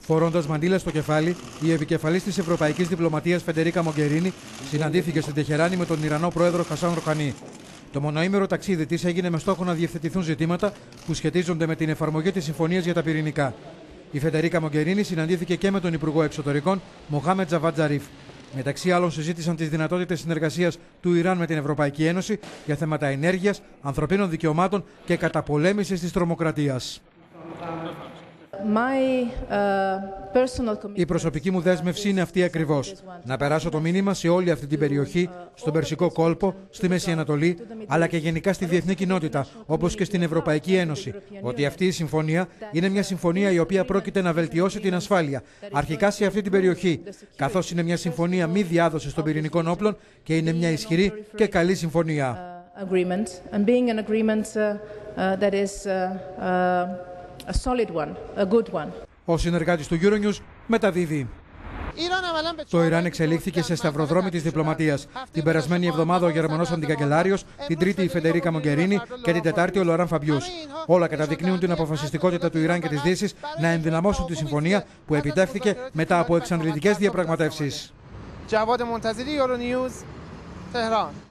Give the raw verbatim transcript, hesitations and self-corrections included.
Φορώντας μαντίλα στο κεφάλι, η επικεφαλής της Ευρωπαϊκής Διπλωματίας Φεντερίκα Μογκερίνη συναντήθηκε στην Τεχεράνη με τον Ιρανό πρόεδρο Χασάν Ροχανί. Το μονοήμερο ταξίδι της έγινε με στόχο να διευθετηθούν ζητήματα που σχετίζονται με την εφαρμογή της συμφωνίας για τα πυρηνικά. Η Φεντερίκα Μογκερίνη συναντήθηκε και με τον Υπουργό Εξωτερικών Μοχάμετ Τζαβάντ Ζαρίφ. Μεταξύ άλλων, συζήτησαν τις δυνατότητες συνεργασίας του Ιράν με την Ευρωπαϊκή Ένωση για θέματα ενέργειας, ανθρωπίνων δικαιωμάτων και καταπολέμησης της τρομοκρατίας. My, uh, Η προσωπική μου δέσμευση είναι αυτή ακριβώς. Να περάσω το μήνυμα σε όλη αυτή την περιοχή, στον Περσικό κόλπο, στη Μέση Ανατολή, αλλά και γενικά στη διεθνή κοινότητα, όπως και στην Ευρωπαϊκή Ένωση, ότι αυτή η συμφωνία είναι μια συμφωνία η οποία πρόκειται να βελτιώσει την ασφάλεια, αρχικά σε αυτή την περιοχή, καθώς είναι μια συμφωνία μη διάδοσης των πυρηνικών όπλων και είναι μια ισχυρή και καλή συμφωνία. A solid one, a good one. Ο συνεργάτης του Euronews μεταδίδει. Το Ιράν εξελίχθηκε σε σταυροδρόμι της διπλωματίας. Την περασμένη εβδομάδα ο Γερμανός Αντικαγκελάριος, την Τρίτη η Φεντερίκα Μογκερίνη και την Τετάρτη ο Λοράν Φαμπιούς. Όλα καταδεικνύουν την αποφασιστικότητα του Ιράν και της Δύσης να ενδυναμώσουν τη συμφωνία που επιτεύχθηκε μετά από εξαντλητικές διαπραγματεύσεις.